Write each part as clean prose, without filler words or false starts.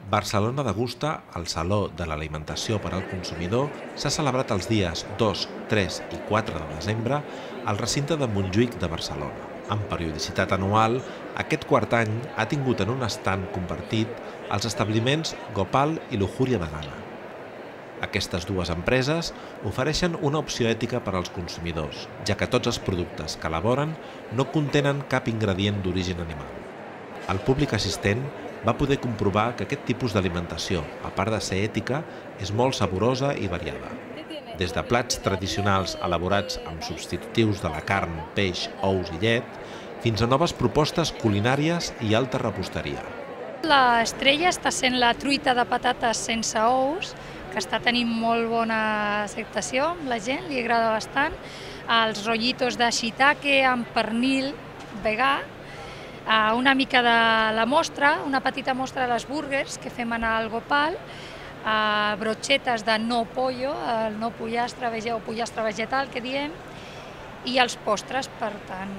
Barcelona Degusta, el Saló de l'Alimentació per al Consumidor, s'ha celebrat els dies 2, 3 i 4 de desembre al recinte de Montjuïc de Barcelona. Amb periodicitat anual, aquest quart any ha tingut en un estand compartit els establiments Gopal i Lujuria Vegana. Aquestes dues empreses ofereixen una opció ètica per als consumidors, ja que tots els productes que elaboren no contenen cap ingredient d'origen animal. El públic assistent va poder comprovar que aquest tipus d'alimentació, a part de ser ètica, és molt saborosa i variada. Des de plats tradicionals elaborats amb substitutius de la carn, peix, ous i llet, fins a noves propostes culinàries i alta reposteria. L'estrella està sent la truita de patates sense ous, que està tenint molt bona acceptació amb la gent, li agrada bastant. Els rotllitos de shiitake amb pernil vegà, una mica de la mostra, una petita mostra de les búrguers que fem al Gopal, brochetes de no pollo, el no pollastre, vegeu, pollastre vegetal que diem, i els postres, per tant,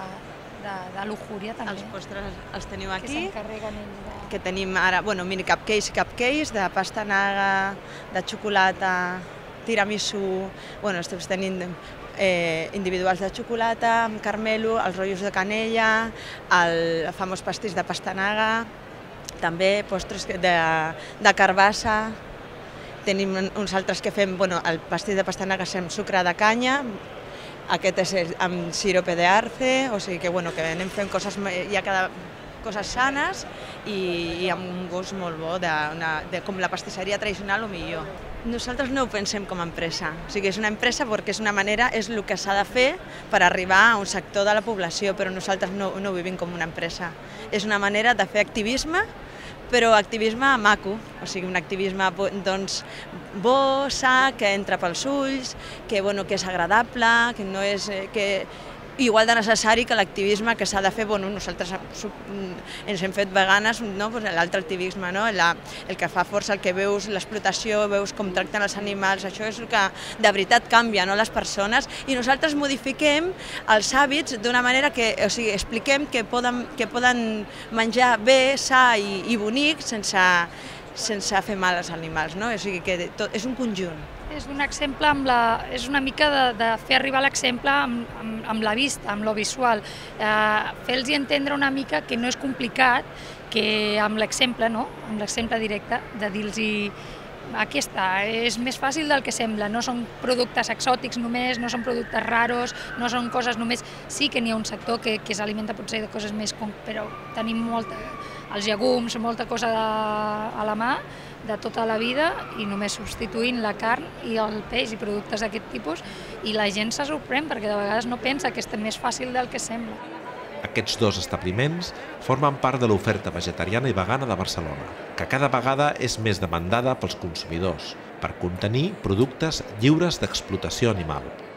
de Lujuria també. Els postres els teniu aquí. Que s'encarreguen ells de... Que tenim ara, mini cupcakes de pastanaga, de xocolata, tiramisú, estem tenint individuals de xocolata, amb carmelo, els rotllos de canella, el famós pastís de pastanaga, també postres de carbassa. Tenim uns altres que fem, el pastís de pastanaga amb sucre de canya, aquest és amb sirope d'arce, o sigui que anem fent coses, hi ha coses sanes i amb un gust molt bo, com la pastisseria tradicional o millor. Nosaltres no ho pensem com a empresa, o sigui, és una empresa perquè és una manera, és el que s'ha de fer per arribar a un sector de la població, però nosaltres no ho vivim com una empresa. És una manera de fer activisme, però activisme maco, o sigui, un activisme bo, sa, que entra pels ulls, que és agradable, que no és... igual de necessari que l'activisme que s'ha de fer, nosaltres ens hem fet veganes, l'altre activisme, el que fa força, el que veus l'explotació, veus com tracten els animals, això és el que de veritat canvia les persones, i nosaltres modifiquem els hàbits d'una manera que, o sigui, expliquem que poden menjar bé, sa i bonic sense fer mal als animals, o sigui que és un conjunt. És un exemple, és una mica de fer arribar l'exemple amb la vista, amb lo visual. Fer-los entendre una mica que no és complicat, que amb l'exemple, amb l'exemple directe, de dir-los aquí està, és més fàcil del que sembla, no són productes exòtics només, no són productes raros, no són coses només... Sí que n'hi ha un sector que s'alimenta potser de coses més... però tenim els llegums, molta cosa a la mà, de tota la vida, i només substituint la carn i el peix i productes d'aquest tipus, i la gent se sorprèn perquè de vegades no pensa que és més fàcil del que sembla. Aquests dos establiments formen part de l'oferta vegetariana i vegana de Barcelona, que cada vegada és més demandada pels consumidors per contenir productes lliures d'explotació animal.